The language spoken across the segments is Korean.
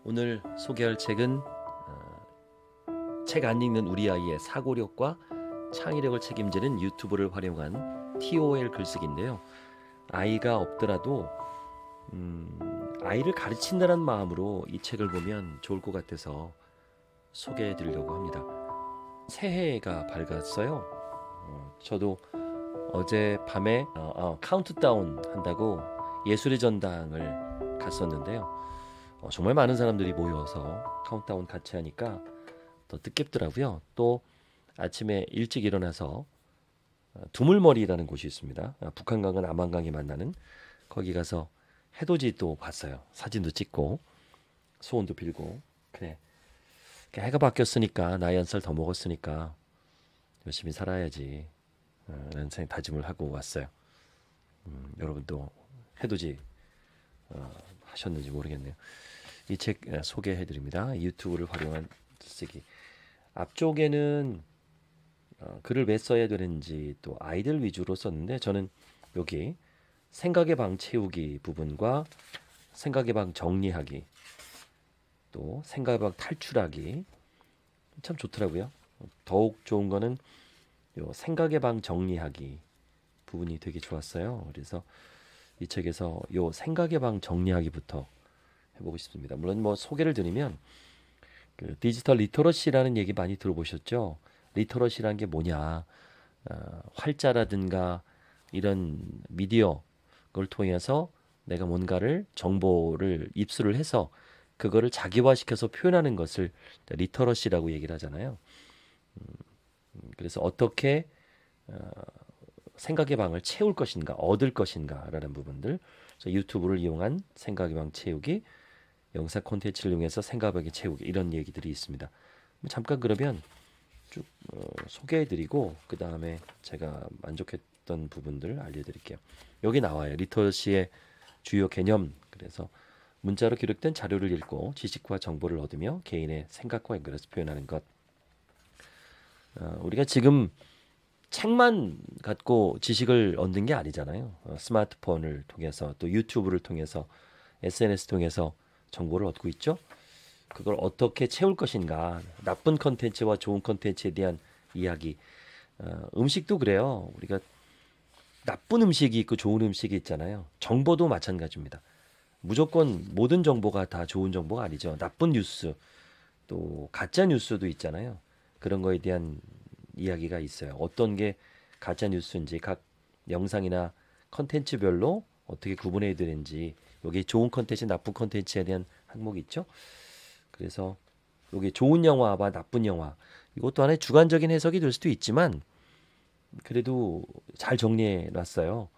오늘 소개할 책은 책 안 읽는 우리 아이의 사고력과 창의력을 책임지는 유튜브를 활용한 TOL 글쓰기인데요. 아이가 없더라도 아이를 가르친다는 마음으로 이 책을 보면 좋을 것 같아서 소개해 드리려고 합니다. 새해가 밝았어요. 저도 어제 밤에 카운트다운 한다고 예술의 전당을 갔었는데요. 정말 많은 사람들이 모여서 카운트다운 같이 하니까 더 뜻깊더라고요. 또 아침에 일찍 일어나서 두물머리라는 곳이 있습니다. 북한강과 남한강이 만나는 거기 가서 해돋이 또 봤어요. 사진도 찍고 소원도 빌고. 그래, 해가 바뀌었으니까 나이 한 살 더 먹었으니까 열심히 살아야지 라는 다짐을 하고 왔어요. 여러분도 해돋이 하셨는지 모르겠네요. 이 책 소개해드립니다. 유튜브를 활용한 쓰기. 앞쪽에는 글을 왜 써야 되는지 또 아이들 위주로 썼는데 저는 여기 생각의 방 채우기 부분과 생각의 방 정리하기 또 생각의 방 탈출하기 참 좋더라고요. 더욱 좋은 거는 요 생각의 방 정리하기 부분이 되게 좋았어요. 그래서 이 책에서 요 생각의 방 정리하기부터 해보고 싶습니다. 물론 뭐 소개를 드리면 그 디지털 리터러시라는 얘기 많이 들어보셨죠? 리터러시라는 게 뭐냐? 활자라든가 이런 미디어 그걸 통해서 내가 뭔가를 정보를 입수를 해서 그거를 자기화시켜서 표현하는 것을 리터러시라고 얘기를 하잖아요. 그래서 어떻게 생각의 방을 채울 것인가, 얻을 것인가라는 부분들. 그래서 유튜브를 이용한 생각의 방 채우기, 영상 콘텐츠를 이용해서 생각의 방을 채우기 이런 얘기들이 있습니다. 잠깐 그러면 쭉 소개해드리고 그 다음에 제가 만족했던 부분들 알려드릴게요. 여기 나와요. 리터러시의 주요 개념. 그래서 문자로 기록된 자료를 읽고 지식과 정보를 얻으며 개인의 생각과 연결해서 표현하는 것. 우리가 지금 책만 갖고 지식을 얻는 게 아니잖아요. 스마트폰을 통해서 또 유튜브를 통해서 SNS 통해서 정보를 얻고 있죠. 그걸 어떻게 채울 것인가. 나쁜 컨텐츠와 좋은 컨텐츠에 대한 이야기. 음식도 그래요. 우리가 나쁜 음식이 있고 좋은 음식이 있잖아요. 정보도 마찬가지입니다. 무조건 모든 정보가 다 좋은 정보가 아니죠. 나쁜 뉴스 또 가짜 뉴스도 있잖아요. 그런 거에 대한 이야기가 있어요. 어떤 게 가짜 뉴스인지 각 영상이나 컨텐츠별로 어떻게 구분해야 되는지 여기 좋은 컨텐츠, 나쁜 컨텐츠에 대한 항목이 있죠. 그래서 여기 좋은 영화와 나쁜 영화 이것도 하나의 주관적인 해석이 될 수도 있지만 그래도 잘 정리해 놨어요.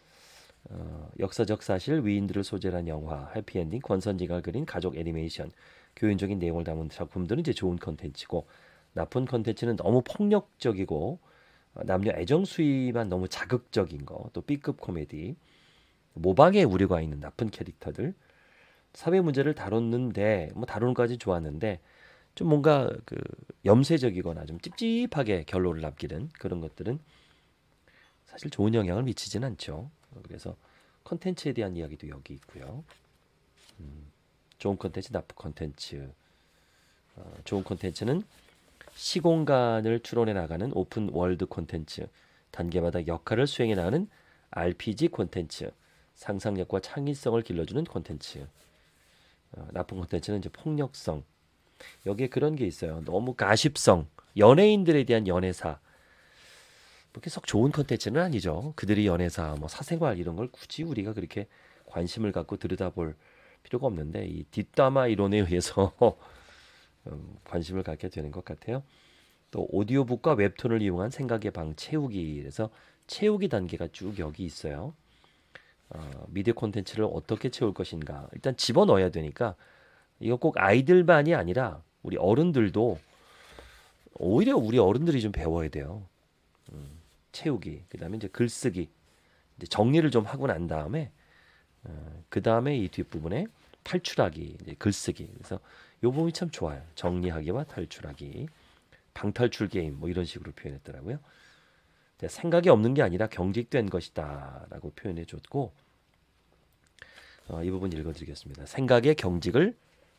역사적 사실, 위인들을 소재로 한 영화, 해피엔딩, 권선징악을 그린 가족 애니메이션, 교훈적인 내용을 담은 작품들은 이제 좋은 컨텐츠고 나쁜 컨텐츠는 너무 폭력적이고 남녀 애정 수위만 너무 자극적인 거, 또 B급 코미디, 모방의 우려가 있는 나쁜 캐릭터들, 사회 문제를 다뤘는데 뭐 다루는 까지 좋았는데 좀 뭔가 그 염세적이거나 좀 찝찝하게 결론을 남기는 그런 것들은 사실 좋은 영향을 미치진 않죠. 그래서 컨텐츠에 대한 이야기도 여기 있고요. 좋은 컨텐츠, 나쁜 컨텐츠. 좋은 컨텐츠는 시공간을 추론해 나가는 오픈 월드 콘텐츠, 단계마다 역할을 수행해 나가는 RPG 콘텐츠, 상상력과 창의성을 길러주는 콘텐츠. 나쁜 콘텐츠는 이제 폭력성. 여기에 그런 게 있어요. 너무 가십성, 연예인들에 대한 연애사. 그렇게 썩 좋은 콘텐츠는 아니죠. 그들이 연애사, 뭐 사생활 이런 걸 굳이 우리가 그렇게 관심을 갖고 들여다볼 필요가 없는데 이 뒷담화 이론에 의해서 관심을 갖게 되는 것 같아요. 또 오디오북과 웹툰을 이용한 생각의 방 채우기. 그래서 채우기 단계가 쭉 여기 있어요. 미디어 콘텐츠를 어떻게 채울 것인가. 일단 집어넣어야 되니까 이거 꼭 아이들만이 아니라 우리 어른들도 오히려 우리 어른들이 좀 배워야 돼요. 채우기. 그다음에 이제 글쓰기. 이제 정리를 좀 하고 난 다음에 그다음에 이 뒷부분에 탈출하기, 이제 글쓰기. 그래서 요 부분이 참 좋아요. 정리하기와 탈출하기. 방탈출 게임 뭐 이런 식으로 표현했더라고요. 생각이 없는 게 아니라 경직된 것이다라고 표현해 줬고 이 부분 읽어드리겠습니다. 생각의 경직을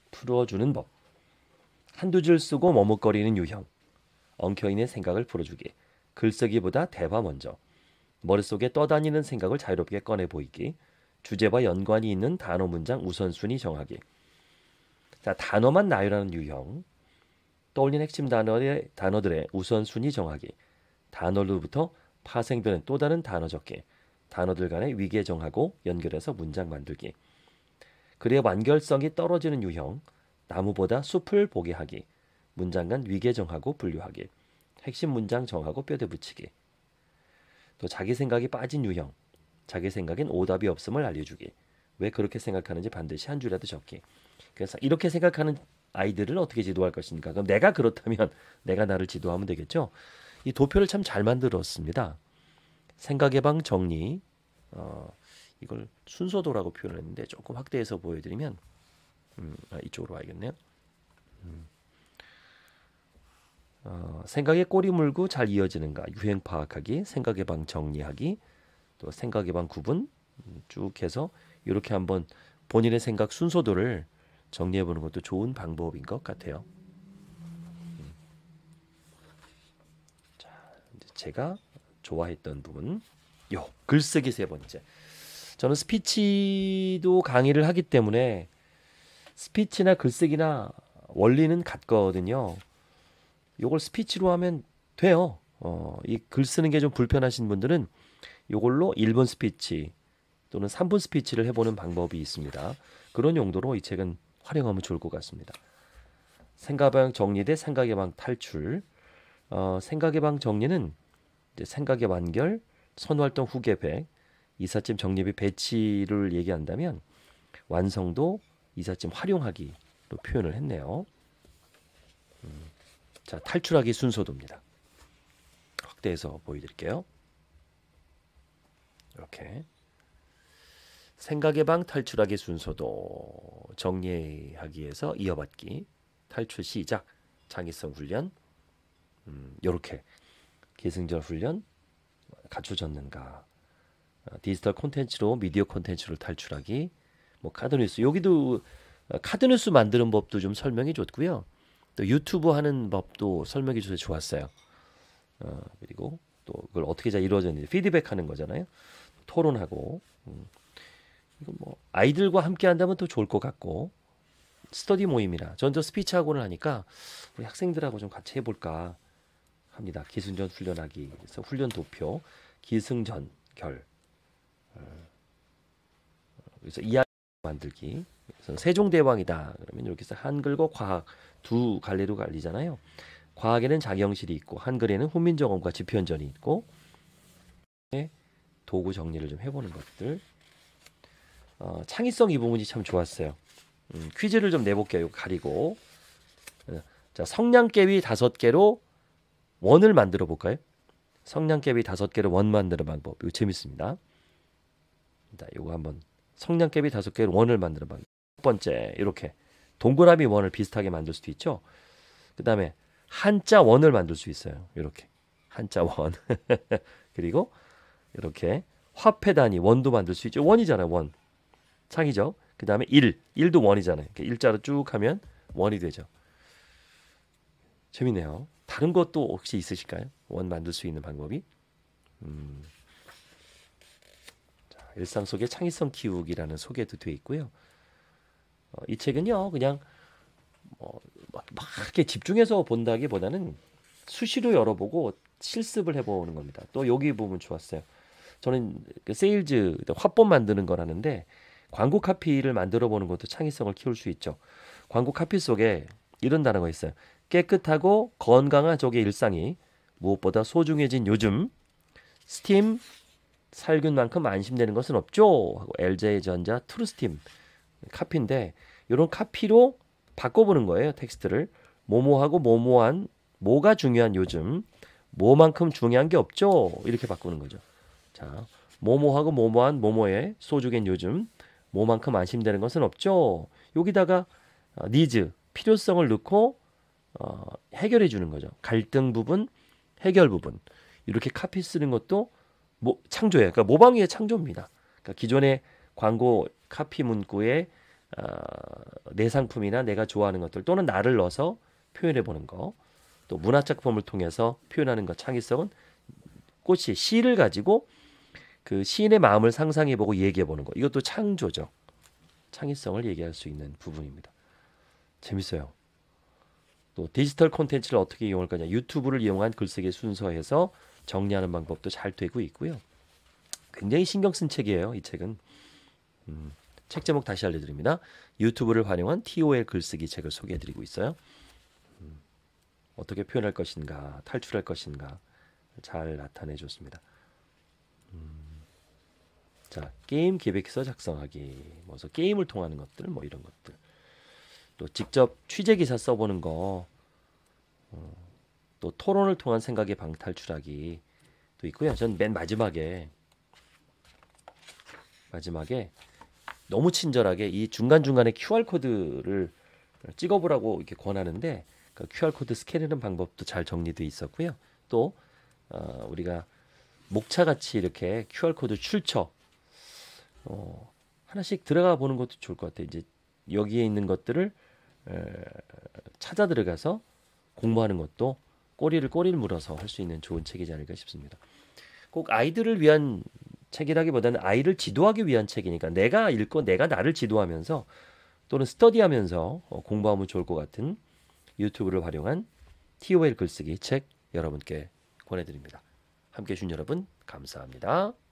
풀어주는 법. 한두 줄 쓰고 머뭇거리는 유형. 엉켜있는 생각을 풀어주기. 글쓰기보다 대화 먼저. 머릿속에 떠다니는 생각을 자유롭게 꺼내 보이기. 주제와 연관이 있는 단어 문장 우선순위 정하기. 자, 단어만 나열하는 유형. 떠올린 핵심 단어들의 우선순위 정하기. 단어로부터 파생되는 또 다른 단어 적기. 단어들 간의 위계 정하고 연결해서 문장 만들기. 글의 완결성이 떨어지는 유형. 나무보다 숲을 보게 하기. 문장 간 위계 정하고 분류하기. 핵심 문장 정하고 뼈대 붙이기. 또 자기 생각이 빠진 유형. 자기 생각엔 오답이 없음을 알려주기. 왜 그렇게 생각하는지 반드시 한 줄이라도 적기. 그래서 이렇게 생각하는 아이들을 어떻게 지도할 것인가. 그럼 내가 그렇다면 내가 나를 지도하면 되겠죠. 이 도표를 참 잘 만들었습니다. 생각의 방 정리. 이걸 순서도라고 표현을 했는데 조금 확대해서 보여드리면 이쪽으로 와야겠네요. 생각에 꼬리 물고 잘 이어지는가. 유행 파악하기. 생각의 방 정리하기. 또 생각의 방 구분 쭉 해서 이렇게 한번 본인의 생각 순서도를 정리해보는 것도 좋은 방법인 것 같아요. 자, 이제 제가 좋아했던 부분, 요 글쓰기 세 번째. 저는 스피치도 강의를 하기 때문에 스피치나 글쓰기나 원리는 같거든요. 요걸 스피치로 하면 돼요. 이 글 쓰는 게 좀 불편하신 분들은 요걸로 1분 스피치 또는 3분 스피치를 해보는 방법이 있습니다. 그런 용도로 이 책은 활용하면 좋을 것 같습니다. 생각의 방 정리 대 생각의 방 탈출. 생각의 방 정리는 이제 생각의 완결, 선활동 후 계획, 이삿짐 정리비 배치를 얘기한다면 완성도, 이삿짐 활용하기로 표현을 했네요. 자, 탈출하기 순서도입니다. 확대해서 보여드릴게요. 이렇게 생각의 방 탈출하기 순서도 정리하기에서 이어받기, 탈출 시작, 창의성 훈련, 이렇게 기승전 훈련 갖춰졌는가, 디지털 콘텐츠로 미디어 콘텐츠를 탈출하기, 뭐 카드뉴스, 여기도 카드뉴스 만드는 법도 좀 설명해 줬고요. 또 유튜브 하는 법도 설명해 줘서 좋았어요. 그리고 또 그걸 어떻게 잘 이루어졌는지 피드백하는 거잖아요. 토론하고 이거 뭐 아이들과 함께 한다면 또 좋을 것 같고, 스터디 모임이라 저는 저 스피치 학원을 하니까 우리 학생들하고 좀 같이 해볼까 합니다. 기승전 훈련하기. 그래서 훈련 도표 기승전 결. 그래서 이야기 만들기. 그래서 세종대왕이다 그러면 이렇게 해서 한글과 과학 두 갈래로 갈리잖아요. 과학에는 장영실이 있고 한글에는 훈민정음과 지표현전이 있고, 도구 정리를 좀 해보는 것들. 창의성 이 부분이 참 좋았어요. 퀴즈를 좀 내볼게요. 가리고. 자, 성냥개비 5개로 원을 만들어 볼까요? 성냥개비 5개로 원 만드는 방법. 이거 재밌습니다. 자, 이거 한번 성냥개비 5개로 원을 만드는 방법. 첫 번째, 이렇게 동그라미 원을 비슷하게 만들 수도 있죠. 그 다음에 한자 원을 만들 수 있어요. 이렇게 한자 원. 그리고 이렇게 화폐 단위 원도 만들 수 있죠. 원이잖아요. 원. 창이죠. 그 다음에 1도 원이잖아요. 이렇게 일자로 쭉 하면 원이 되죠. 재밌네요. 다른 것도 혹시 있으실까요? 원 만들 수 있는 방법이? 자, 일상 속의 창의성 키우기라는 소개도 되어 있고요. 이 책은요, 그냥 막 이렇게 집중해서 본다기보다는 수시로 열어보고 실습을 해보는 겁니다. 또 여기 부분 좋았어요. 저는 그 세일즈 화법 만드는 거라는데 광고 카피를 만들어 보는 것도 창의성을 키울 수 있죠. 광고 카피 속에 이런 단어가 있어요. 깨끗하고 건강한 족의 일상이 무엇보다 소중해진 요즘, 스팀 살균만큼 안심되는 것은 없죠. 하고 LG전자 트루스팀 카피인데, 이런 카피로 바꿔보는 거예요. 텍스트를 뭐뭐하고 뭐뭐한, 뭐가 중요한 요즘, 뭐만큼 중요한 게 없죠. 이렇게 바꾸는 거죠. 자, 뭐뭐하고 뭐뭐한 뭐뭐에 소중한 요즘, 뭐만큼 안심되는 것은 없죠. 여기다가 니즈, 필요성을 넣고 해결해 주는 거죠. 갈등 부분, 해결 부분. 이렇게 카피 쓰는 것도 창조예요. 그러니까 모방위의 창조입니다. 그러니까 기존의 광고 카피 문구에 내 상품이나 내가 좋아하는 것들 또는 나를 넣어서 표현해 보는 거, 또 문학 작품을 통해서 표현하는 것, 창의성은 꽃이 시를 가지고 그 시인의 마음을 상상해 보고 얘기해 보는 거. 이것도 창조죠. 창의성을 얘기할 수 있는 부분입니다. 재밌어요. 또 디지털 콘텐츠를 어떻게 이용할 거냐. 유튜브를 이용한 글쓰기 순서에서 정리하는 방법도 잘 되고 있고요. 굉장히 신경 쓴 책이에요. 이 책은. 책 제목 다시 알려드립니다. 유튜브를 활용한 TOL 글쓰기 책을 소개해드리고 있어요. 어떻게 표현할 것인가, 탈출할 것인가 잘 나타내줬습니다. 자, 게임 기획서 작성하기, 뭐서 게임을 통하는 것들, 뭐 이런 것들. 또 직접 취재 기사 써보는 거, 또 토론을 통한 생각의 방탈출하기 도 있고요. 전 맨 마지막에 너무 친절하게 이 중간중간에 QR 코드를 찍어보라고 이렇게 권하는데 그 QR 코드 스캔하는 방법도 잘 정리되어 있었고요. 또 우리가 목차같이 이렇게 QR 코드 출처 하나씩 들어가 보는 것도 좋을 것 같아요. 이제 여기에 있는 것들을 찾아 들어가서 공부하는 것도 꼬리를 물어서 할 수 있는 좋은 책이지 않을까 싶습니다. 꼭 아이들을 위한 책이라기보다는 아이를 지도하기 위한 책이니까 내가 읽고 내가 나를 지도하면서 또는 스터디하면서 공부하면 좋을 것 같은 유튜브를 활용한 TOL 글쓰기 책 여러분께 권해드립니다. 함께해 주신 여러분 감사합니다.